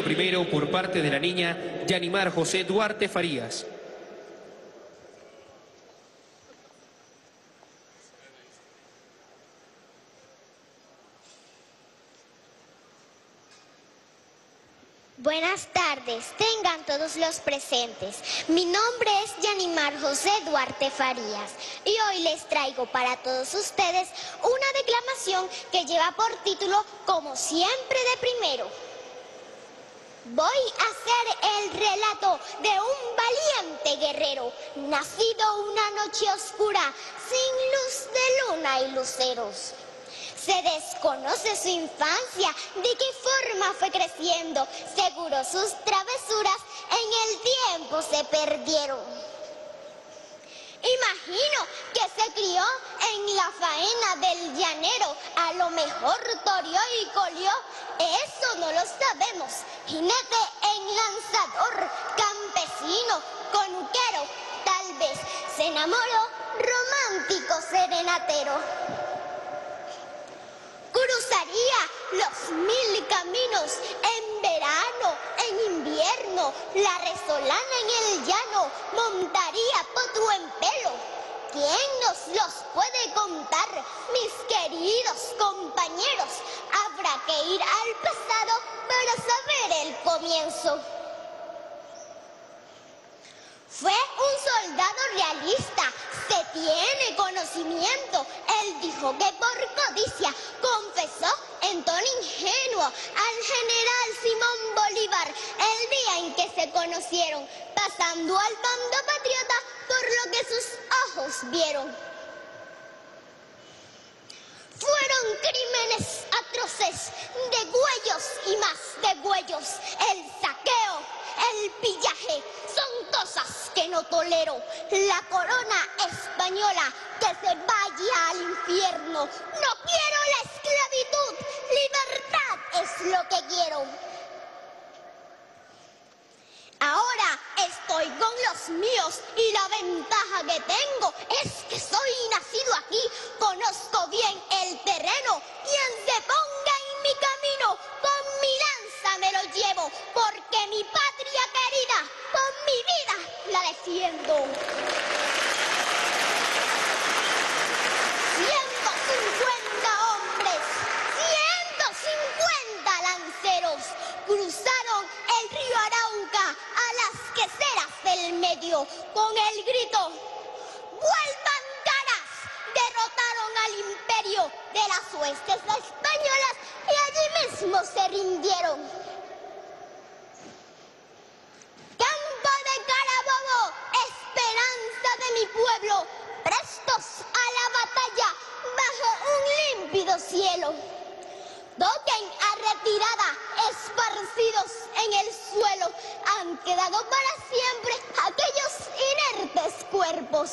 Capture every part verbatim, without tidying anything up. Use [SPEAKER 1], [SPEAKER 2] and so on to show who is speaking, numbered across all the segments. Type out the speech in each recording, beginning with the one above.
[SPEAKER 1] número primero por parte de la niña Yanimar José Duarte Farías.
[SPEAKER 2] Buenas tardes, tengan todos los presentes. Mi nombre es Yanimar José Duarte Farías y hoy les traigo para todos ustedes una declamación que lleva por título Como siempre de primero. Voy a hacer el relato de un valiente guerrero, nacido una noche oscura, sin luz de luna y luceros. Se desconoce su infancia, de qué forma fue creciendo, seguro sus travesuras en el tiempo se perdieron. Imagino que se crió en la faena del llanero, a lo mejor toreó y colió, eso no lo sabemos. Jinete enlanzador, campesino, conquero, tal vez se enamoró, romántico serenatero. Cruzaría los mil caminos en verano, en invierno, la resolana en el llano, montaría potro en pelo. ¿Quién nos los puede contar, mis queridos compañeros? Habrá que ir al pasado para saber el comienzo. Fue un soldado realista, se tiene conocimiento. Él dijo que por codicia confesó en tono ingenuo al general Simón Bolívar el día en que se conocieron, pasando al bando patriota por lo que sus ojos vieron. Fueron crímenes atroces, degüellos y más degüellos, el saqueo, el pillaje, son cosas que no tolero. La corona española que se vaya al infierno. No quiero la esclavitud, libertad es lo que quiero. Ahora estoy con los míos y la ventaja que tengo es que soy nacido aquí, conozco bien el terreno. Quien se ponga en mi camino, con mi lanza me lo llevo, porque mi patria querida, con mi vida la defiendo. ciento cincuenta hombres, ciento cincuenta lanceros cruzaron el río Arauca a las queseras del medio con el grito: ¡vuelvan caras! Derrotaron al imperio de las huestes españolas y allí mismo se rindieron. Campo de Carabobo, esperanza de mi pueblo, prestos a la batalla bajo un límpido cielo. Toquen a retirada, esparcidos en el suelo, han quedado para siempre aquellos inertes cuerpos.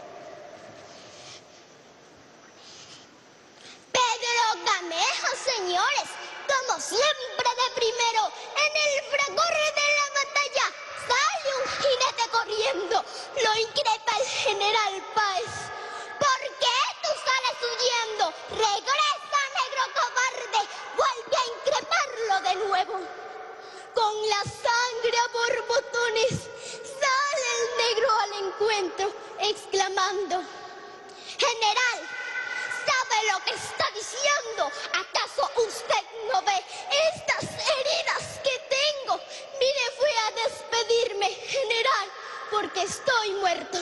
[SPEAKER 2] Pedro Camejo, señores, como siempre de primero, en el fragor de la batalla, sale un jinete corriendo, lo increpa el general Páez. ¿Por qué tú sales huyendo? Regresa, negro cobarde, vuelve a increparlo de nuevo. Con la sangre a borbotones sale el negro al encuentro, exclamando: general, ¿sabe lo que está diciendo? ¿Acaso usted no ve estas heridas que tengo? Vine fui a despedirme, general, porque estoy muerto.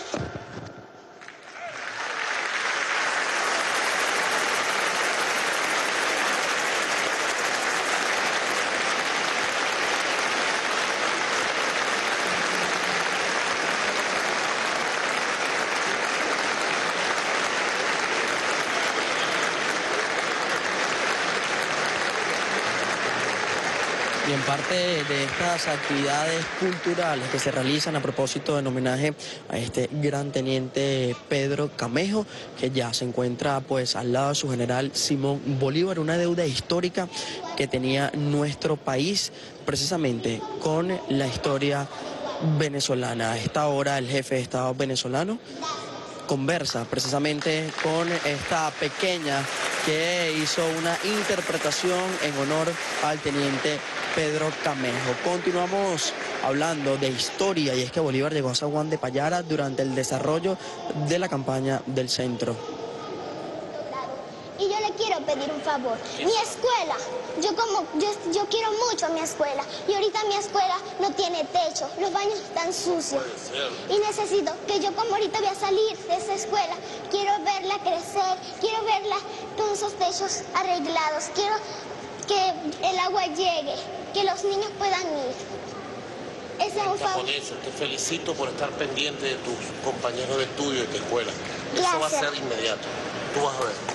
[SPEAKER 3] Y en parte de estas actividades culturales que se realizan a propósito del homenaje a este gran teniente Pedro Camejo, que ya se encuentra pues al lado de su general Simón Bolívar, una deuda histórica que tenía nuestro país precisamente con la historia venezolana. A esta hora el jefe de Estado venezolano conversa precisamente con esta pequeña que hizo una interpretación en honor al teniente Pedro Camejo. Continuamos hablando de historia, y es que Bolívar llegó a San Juan de Payara durante el desarrollo de la campaña del centro.
[SPEAKER 2] Y yo le quiero pedir un favor. Mi escuela, yo como yo, yo quiero mucho a mi escuela, y ahorita mi escuela no tiene techo, los baños están sucios. Y necesito que yo, como ahorita voy a salir de esa escuela, quiero verla crecer, quiero verla con esos techos arreglados, quiero que el agua llegue, que los niños puedan ir. Ese es un favor.
[SPEAKER 4] Te felicito por estar pendiente de tus compañeros de estudio de tu escuela.
[SPEAKER 2] Gracias.
[SPEAKER 4] Eso va a ser inmediato. Tú vas a ver.